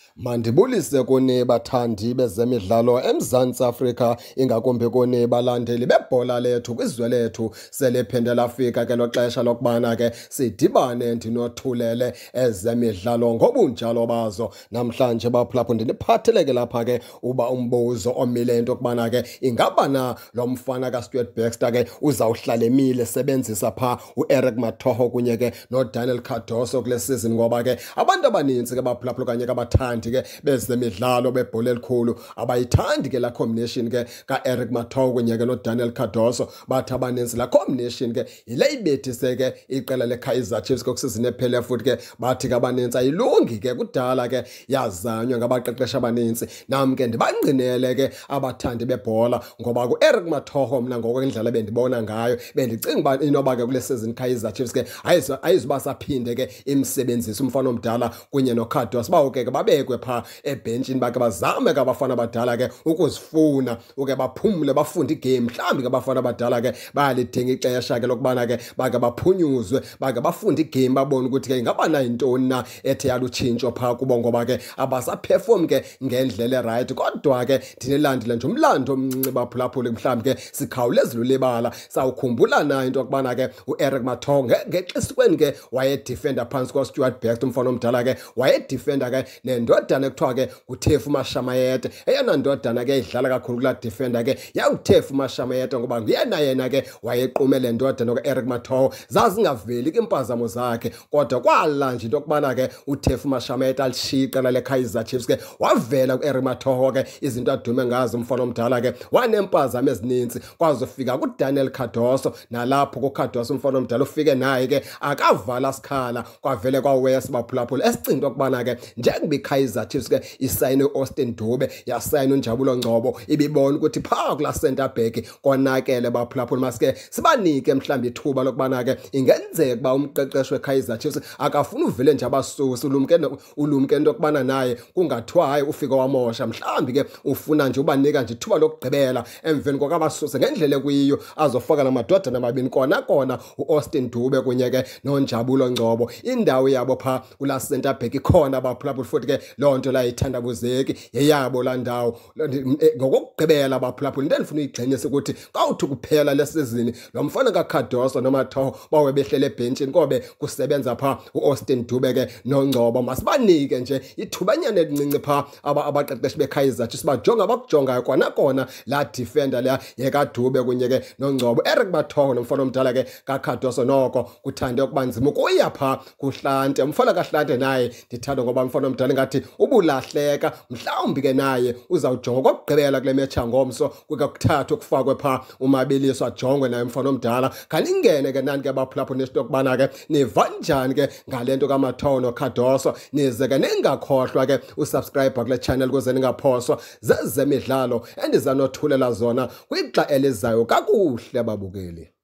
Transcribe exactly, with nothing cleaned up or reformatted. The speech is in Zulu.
Mandibulise kuni bathandi bezemidlalo eMzantsi Afrika, ingakumbi kuni balandeli bebhola lethu kwizwe lethu. Selephinde lafika ke lo xesha lokubana ke sidibane ndinothulele ezemidlalo ngobunjalo bazo. Namhlanje baphulaphula ndiniphatheleke lapha ke uba umbuzo omile into kubana ke ingaba na lo mfana kaStuart Baxter ke uzawuhlala emile sebenzisa pha uEric Mathoho kunye ke noDaniel Cardoso kule season, ngoba ke abantu abaninzi ke baphulaphula kanye ke abathandi ke bezemidlalo bebhola elikhulu abayithandi ke la combination ke kaEric Mathoho kunye ke noDaniel Cardoso. Bathi abaninzi la combination ke yile ibethise ke iqela leKaizer Chiefs kokusizini ephele, futhi ke bathi ke abaninzi ayilungi ke kudala ke yazanywa ngabaqeqeshi abaninzi. Nam ke ndibangqinele ke abathandi bebhola ngoba kuEric Mathoho mna ngokwendlela bendibona ngayo bendicinga uba inoba ke kule season Kaizer Chiefs ke ayizuba saphinde ke imsebenzisa umfana omdala kunye noCardoso bawo ke babekwe pha ebenchini bakhe bazame ke abafana abadala ke ukuzifuna uke baphumule bafunde igame. Mhlawumbi ke abafana abadala ke bayalidinga ixesha ke lokubana ke bake baphunyuzwe bake bafunde igame babone ukuthi ke ingaba na intoni na ethe yalutshintsho pha kubo, ngoba ke abasaperform ke ngendlela right. Kodwa ke ndinelandile nje umlando omncinci baphulaphule, mhlawumbi ke sikhawulezile ulibala sawukhumbula na into yokubana ke uEric Mathoho ngexesweni ke wayedefender phansi kwaStuart Baxter umfana omdala ke wayedefender ke nendodana ekuthiwa ke uThefu Mashamayete. Eyona ndodana ke idlala kakhulu kula defender ke yawuThefu Mashamayete, ngoba nguyena yena ke wayequme le ndodana kaEric Mathoho. Zazingaveli ke impazamo zakhe, kodwa kwala nje into yokubana ke uThefu Mashamayete alishiya iqela leKaizer Chiefs ke wavela kuEric Mathoho ke izinto adume ngazo umfana omdala ke wanempazamo ezininzi kwaze ufika kuDaniel Cardoso. Nalapho kuCardoso umfana omdala ufike naye ke akavala sikhala kwavele kwaWest baphulaphula esicinga ukubana ke njengoba iKaizer Chiefs ke isayine uAustin Dube yasayina uNjabulo Ngcobo ibibona ukuthi pha kula center back konakele baphulaphula. Masike sibanike mhlawumbe ithuba lokubana ke ingenzeka ba umqeqeshi weKaizer Chiefs akafuna uvele nje abasusi ulumke ulumke into okubana naye kungathiwa hayi ufika wamosha. Mhlawumbi ke ufuna nje ubanika nje ithuba lokugqibela emveni kwakabasusi ngendlela ekuyiyo azofaka namadodana amabini kona kona uAustin Dube kunye ke noNjabulo Ngcobo. Indawo yabo pha kula center back ikhona baphulaphula, futhi ke loo nto la ithandabuzeki yeyabo la ndawo. Ngokugqibela baphulaphula into endifuna uyigxinyisa ukuthi kawuthi kuphela lesizini lo mfana kaCardoso noMathoho bawe behlele ebenchini kobe kusebenza pha uAustin Dube ke noNgcobo. Masibanike nje ithubanyane elincinci pha abaqeqeshi beKaizer Chiefs bajonga abakujongayo kona kona la defender la yekaDube kunye ke noNgcobo. Eric Mathoho nomfana omdala ke kaCardoso noko kuthande ukuba nzima ukuya pha kuHlante. Umfana kaHlante naye ndithanda ngoba umfana omdala ngathi ubulahleka, mhlawumbi ke naye uzawujonga kokugqibela kule match ngomso kwakuthathu kufakwe pha uMabiliso ajongwe naye umfana omdala. Khaningene ke nani ke baphulaphula nesitokubana ke niva njani ke ngalento kaMathoho noCardoso. Nize ke ningakhohlwa ke usubscribe kule channel ukuze ningaphoswa zezemidlalo endiza nothulela zona kwixa elizayo kakuhle babukeli.